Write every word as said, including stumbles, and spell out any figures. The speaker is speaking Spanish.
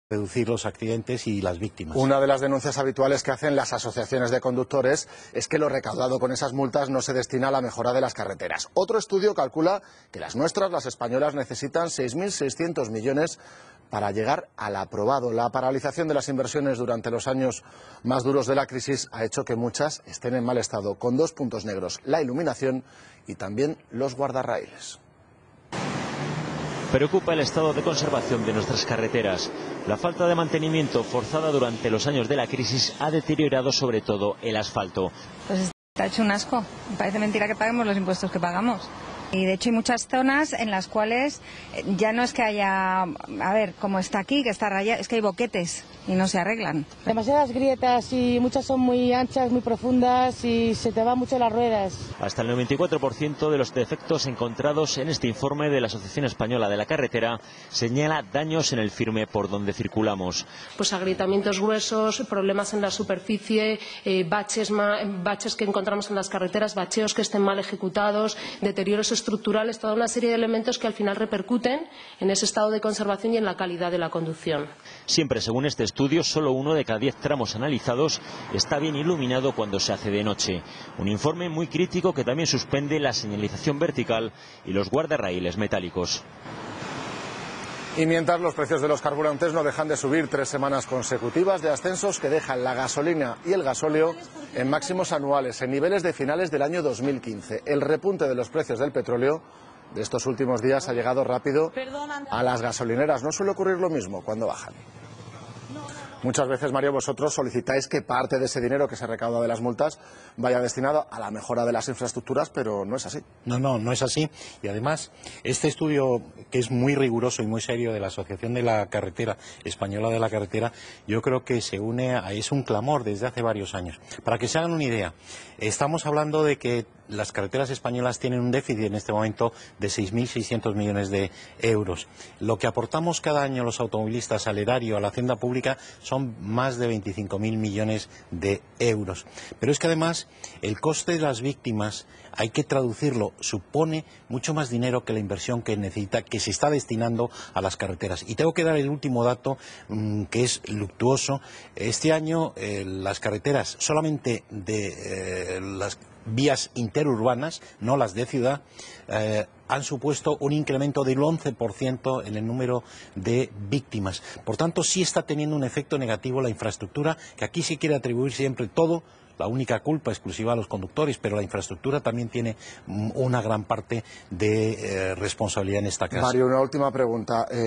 reducir los accidentes y las víctimas. Una de las denuncias habituales que hacen las asociaciones de conductores es que lo recaudado con esas multas no se destina a la mejora de las carreteras. Otro estudio calcula que las nuestras, las españolas, necesitan seis mil seiscientos millones para llegar al aprobado. La paralización de las inversiones durante los años más duros de la crisis ha hecho que muchas estén en mal estado, con dos puntos negros: la iluminación y también los guardarraíles. Preocupa el estado de conservación de nuestras carreteras. La falta de mantenimiento forzada durante los años de la crisis ha deteriorado sobre todo el asfalto. Pues está hecho un asco. Me parece mentira que paguemos los impuestos que pagamos. Y de hecho hay muchas zonas en las cuales ya no es que haya, a ver, como está aquí, que está rayado, es que hay boquetes y no se arreglan. Demasiadas grietas y muchas son muy anchas, muy profundas y se te van mucho las ruedas. Hasta el noventa y cuatro por ciento de los defectos encontrados en este informe de la Asociación Española de la Carretera señala daños en el firme por donde circulamos. Pues agrietamientos gruesos, problemas en la superficie, eh, baches, baches que encontramos en las carreteras, bacheos que estén mal ejecutados, deterioros estructurales, toda una serie de elementos que al final repercuten en ese estado de conservación y en la calidad de la conducción. Siempre según este estudio, solo uno de cada diez tramos analizados está bien iluminado cuando se hace de noche. Un informe muy crítico que también suspende la señalización vertical y los guardarraíles metálicos. Y mientras los precios de los carburantes no dejan de subir, tres semanas consecutivas de ascensos que dejan la gasolina y el gasóleo en máximos anuales, en niveles de finales del año dos mil quince. El repunte de los precios del petróleo de estos últimos días ha llegado rápido a las gasolineras. No suele ocurrir lo mismo cuando bajan. Muchas veces, Mario, vosotros solicitáis que parte de ese dinero que se recauda de las multas vaya destinado a la mejora de las infraestructuras, pero no es así. No, no, no es así. Y además, este estudio, que es muy riguroso y muy serio de la Asociación de la Carretera, Española de la Carretera, yo creo que se une a, es un clamor desde hace varios años. Para que se hagan una idea, estamos hablando de que las carreteras españolas tienen un déficit en este momento de seis mil seiscientos millones de euros. Lo que aportamos cada año los automovilistas al erario, a la hacienda pública, son más de veinticinco mil millones de euros. Pero es que además el coste de las víctimas, hay que traducirlo, supone mucho más dinero que la inversión que necesita, que se está destinando a las carreteras. Y tengo que dar el último dato, mmm, que es luctuoso. Este año eh, las carreteras, solamente de eh, las vías interurbanas, no las de ciudad, eh, han supuesto un incremento del once por ciento en el número de víctimas. Por tanto, sí está teniendo un efecto negativo la infraestructura, que aquí se quiere atribuir siempre todo, la única culpa exclusiva a los conductores, pero la infraestructura también tiene una gran parte de eh, responsabilidad en esta casa. Mario, una última pregunta. Eh...